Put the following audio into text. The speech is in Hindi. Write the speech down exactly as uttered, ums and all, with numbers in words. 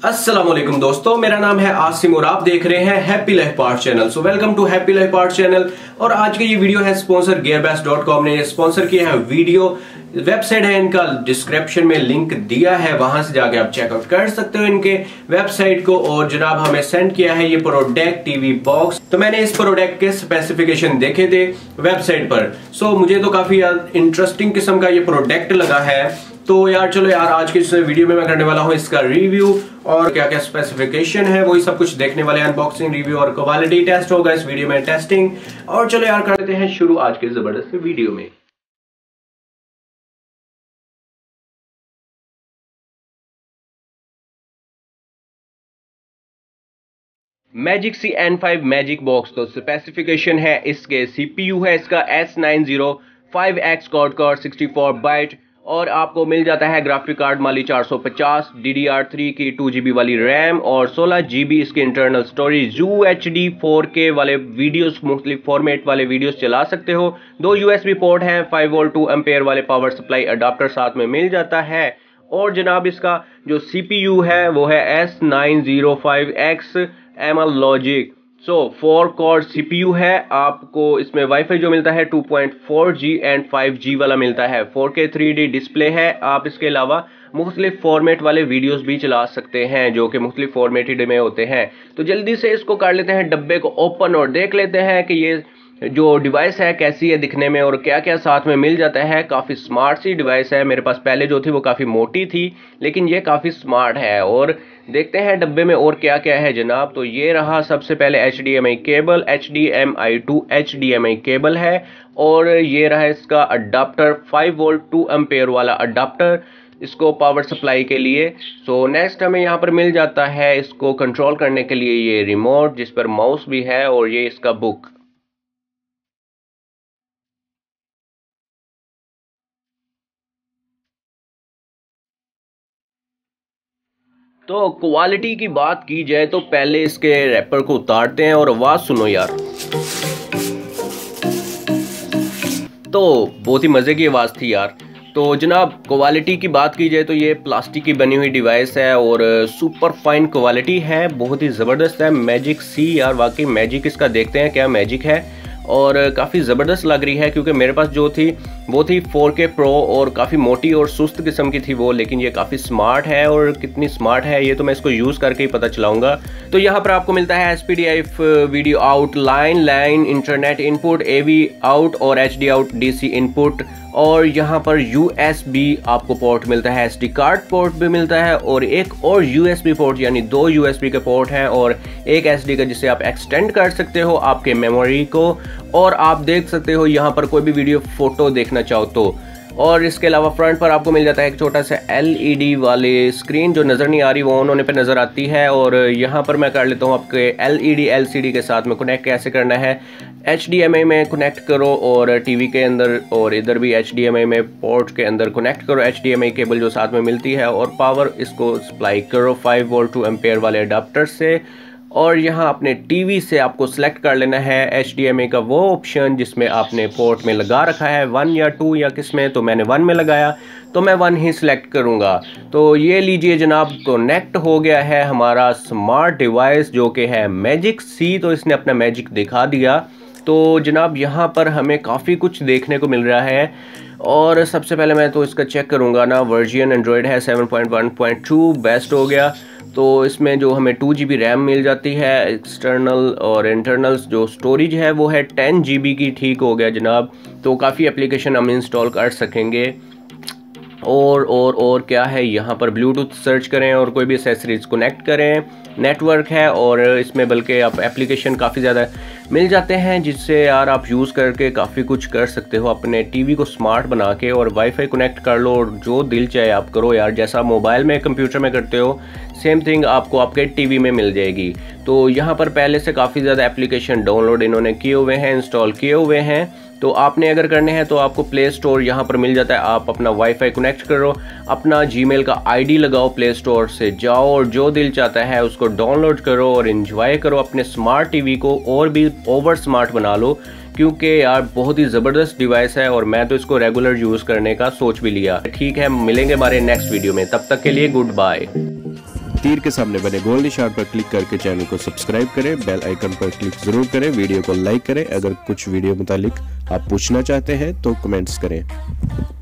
अस्सलाम वालेकुम दोस्तों, मेरा नाम है आसिम और आप देख रहे हैं happy life parts channel. So welcome to happy life parts channel. और आज की ये वीडियो है स्पॉन्सर गियरबेस्ट डॉट कॉम ने स्पॉन्सर किया है वीडियो। वेबसाइट है इनका, डिस्क्रिप्शन में लिंक दिया है, वहां से जाके आप चेकआउट कर सकते हो इनके वेबसाइट को। और जनाब हमें सेंड किया है ये प्रोडक्ट टीवी बॉक्स। तो मैंने इस प्रोडक्ट के स्पेसिफिकेशन देखे थे वेबसाइट पर। सो मुझे तो काफी इंटरेस्टिंग किस्म का ये प्रोडक्ट लगा है। तो यार चलो यार, आज की इस वीडियो में मैं करने वाला हूँ इसका रिव्यू और क्या क्या स्पेसिफिकेशन है वही सब कुछ देखने वाले, अनबॉक्सिंग, रिव्यू और क्वालिटी टेस्ट होगा इस वीडियो में, टेस्टिंग। और चलो यार करते हैं शुरू आज के जबरदस्त वीडियो में। Magic C N five magic box. तो स्पेसिफिकेशन है इसके, सीपीयू है इसका S nine zero five X quad core sixty four byte और आपको मिल जाता है ग्राफिक कार्ड माली चार सौ पचास, डी डी आर थ्री की टू जी बी वाली रैम और सोलह जी बी इसकी internal storage. U H D four K वाले वीडियोस, मुख्तलिफ फॉर्मेट वाले वीडियोस चला सकते हो। दो यूएसबी पोर्ट हैं, फाइव वोल्ट टू एम्पेयर वाले पावर सप्लाई अडाप्टर साथ में मिल जाता है। और जनाब इसका जो सीपीयू है वो है S nine zero five X M L logic. So four core CPU है। आपको इसमें वाईफाई जो मिलता है two point four G and five G वाला मिलता है। फोर के थ्री डी डिस्प्ले है। आप इसके अलावा मुख्तलिफ फॉर्मेट वाले वीडियोस भी चला सकते हैं जो कि मुख्तलिफ फॉर्मेटेड में होते हैं। तो जल्दी से इसको कर लेते हैं डब्बे को ओपन और देख लेते हैं कि ये जो डिवाइस है कैसी है दिखने में और क्या क्या साथ में मिल जाता है। काफ़ी स्मार्ट सी डिवाइस है। मेरे पास पहले जो थी वो काफ़ी मोटी थी, लेकिन ये काफ़ी स्मार्ट है। और देखते हैं डब्बे में और क्या क्या है जनाब। तो ये रहा सबसे पहले H D M I cable, H D M I to H D M I cable है। और ये रहा इसका adapter, five volt two ampere वाला अडाप्टर इसको पावर सप्लाई के लिए। सो नेक्स्ट हमें यहाँ पर मिल जाता है इसको कंट्रोल करने के लिए ये रिमोट जिस पर माउस भी है और ये इसका बुक। तो क्वालिटी की बात की जाए तो पहले इसके रैपर को उतारते हैं और आवाज सुनो यार। तो बहुत ही मजे की आवाज थी यार। तो जनाब क्वालिटी की बात की जाए तो ये प्लास्टिक की बनी हुई डिवाइस है और सुपर फाइन क्वालिटी है, बहुत ही ज़बरदस्त है। मैजिक सी यार, वाकई मैजिक इसका, देखते हैं क्या मैजिक है। और काफ़ी ज़बरदस्त लग रही है क्योंकि मेरे पास जो थी वो थी फोर के प्रो और काफ़ी मोटी और सुस्त किस्म की थी वो, लेकिन ये काफ़ी स्मार्ट है। और कितनी स्मार्ट है ये तो मैं इसको यूज़ करके ही पता चलाऊंगा। तो यहाँ पर आपको मिलता है S P D I video out, line line internet input, A V out और H D out D C input. और यहाँ पर यू एस बी आपको पोर्ट मिलता है, एस डी कार्ड पोर्ट भी मिलता है और एक और यू एस बी पोर्ट, यानी दो यू एस बी के पोर्ट हैं और एक एस डी का जिससे आप एक्सटेंड कर सकते हो आपके मेमोरी को। और आप देख सकते हो यहाँ पर कोई भी वीडियो फोटो देखना चाहो तो। और इसके अलावा फ्रंट पर आपको मिल जाता है एक छोटा सा एल ई डी वाले स्क्रीन, जो नज़र नहीं आ रही वो ऑन होने पे नज़र आती है। और यहाँ पर मैं कर लेता हूँ आपके L E D L C D के साथ में कनेक्ट कैसे करना है। एच डी एम आई में कनेक्ट करो और टीवी के अंदर, और इधर भी एच डी एम आई में पोर्ट के अंदर कनेक्ट करो H D M I cable जो साथ में मिलती है और पावर इसको सप्लाई करो फाइव वोल्ट टू एम्पेयर वाले अडाप्टर से। और यहाँ अपने टीवी से आपको सेलेक्ट कर लेना है एच डी एम आई का वो ऑप्शन जिसमें आपने पोर्ट में लगा रखा है, वन या टू या किस में। तो मैंने वन में लगाया तो मैं वन ही सिलेक्ट करूँगा। तो ये लीजिए जनाब, कनेक्ट हो गया है हमारा स्मार्ट डिवाइस जो कि है मैजिक सी। तो इसने अपना मैजिक दिखा दिया। तो जनाब यहाँ पर हमें काफ़ी कुछ देखने को मिल रहा है। और सबसे पहले मैं तो इसका चेक करूँगा ना, वर्जन एंड्रॉयड है seven point one point two, best हो गया। तो इसमें जो हमें टू जी बी रैम मिल जाती है, एक्सटर्नल और इंटरनल जो स्टोरेज है वो है टेन जी बी की, ठीक हो गया जनाब। तो काफ़ी एप्लीकेशन हम इंस्टॉल कर सकेंगे। और और और क्या है, यहाँ पर ब्लूटूथ सर्च करें और कोई भी एक्सेसरीज कनेक्ट करें, नेटवर्क है। और इसमें बल्कि आप एप्लीकेशन काफ़ी ज़्यादा मिल जाते हैं जिससे यार आप यूज़ करके काफ़ी कुछ कर सकते हो अपने टीवी को स्मार्ट बना के। और वाईफाई कनेक्ट कर लो और जो दिल चाहे आप करो यार, जैसा मोबाइल में कंप्यूटर में करते हो सेम थिंग आपको आपके टीवी में मिल जाएगी। तो यहाँ पर पहले से काफ़ी ज़्यादा एप्लीकेशन डाउनलोड इन्होंने किए हुए हैं, इंस्टॉल किए हुए हैं। तो आपने अगर करने हैं तो आपको प्ले स्टोर यहाँ पर मिल जाता है। आप अपना वाईफाई कनेक्ट करो, अपना जीमेल का आईडी लगाओ, प्ले स्टोर से जाओ और जो दिल चाहता है उसको डाउनलोड करो और एंजॉय करो अपने स्मार्ट टीवी को, और भी ओवर स्मार्ट बना लो क्योंकि यार बहुत ही ज़बरदस्त डिवाइस है। और मैं तो इसको रेगुलर यूज़ करने का सोच भी लिया। ठीक है, मिलेंगे हमारे नेक्स्ट वीडियो में, तब तक के लिए गुड बाय। तीर के सामने बने गोल निशान पर क्लिक करके चैनल को सब्सक्राइब करें, बेल आइकन पर क्लिक जरूर करें, वीडियो को लाइक करें। अगर कुछ वीडियो मुतालिक आप पूछना चाहते हैं तो कमेंट्स करें।